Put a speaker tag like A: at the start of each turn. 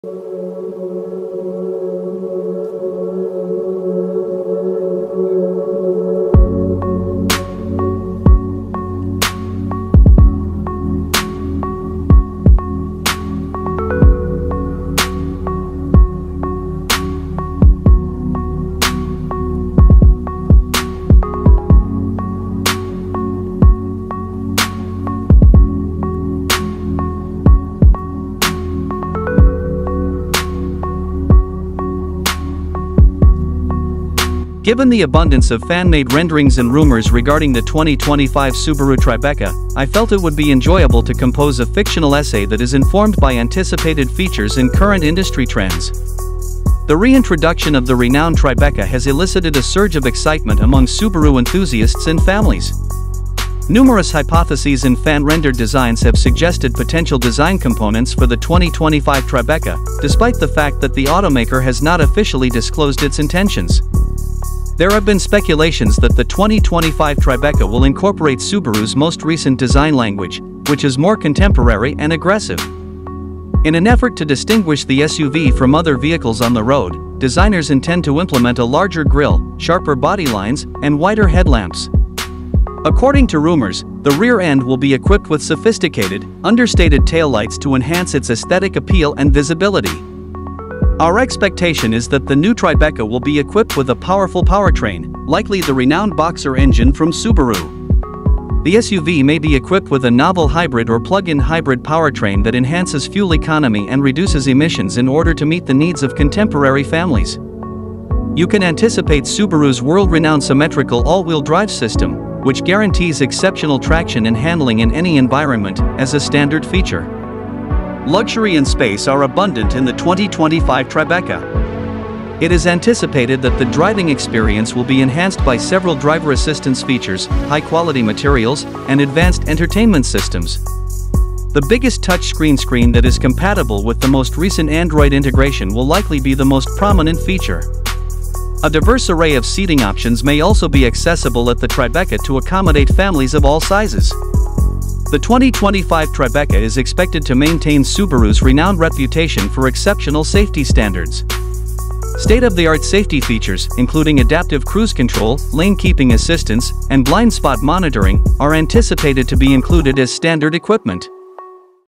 A: Given the abundance of fan-made renderings and rumors regarding the 2025 Subaru Tribeca, I felt it would be enjoyable to compose a fictional essay that is informed by anticipated features and current industry trends. The reintroduction of the renowned Tribeca has elicited a surge of excitement among Subaru enthusiasts and families. Numerous hypotheses and fan-rendered designs have suggested potential design components for the 2025 Tribeca, despite the fact that the automaker has not officially disclosed its intentions. There have been speculations that the 2025 Tribeca will incorporate Subaru's most recent design language, which is more contemporary and aggressive. In an effort to distinguish the SUV from other vehicles on the road, designers intend to implement a larger grille, sharper body lines, and wider headlamps. According to rumors, the rear end will be equipped with sophisticated, understated taillights to enhance its aesthetic appeal and visibility. Our expectation is that the new Tribeca will be equipped with a powerful powertrain, likely the renowned Boxer engine from Subaru. The SUV may be equipped with a novel hybrid or plug-in hybrid powertrain that enhances fuel economy and reduces emissions in order to meet the needs of contemporary families. You can anticipate Subaru's world-renowned Symmetrical All-Wheel Drive system, which guarantees exceptional traction and handling in any environment, as a standard feature. Luxury and space are abundant in the 2025 Tribeca. It is anticipated that the driving experience will be enhanced by several driver assistance features, high-quality materials, and advanced entertainment systems. The biggest touchscreen screen that is compatible with the most recent Android integration will likely be the most prominent feature. A diverse array of seating options may also be accessible at the Tribeca to accommodate families of all sizes. The 2025 Tribeca is expected to maintain Subaru's renowned reputation for exceptional safety standards. State-of-the-art safety features, including adaptive cruise control, lane keeping assistance, and blind spot monitoring, are anticipated to be included as standard equipment.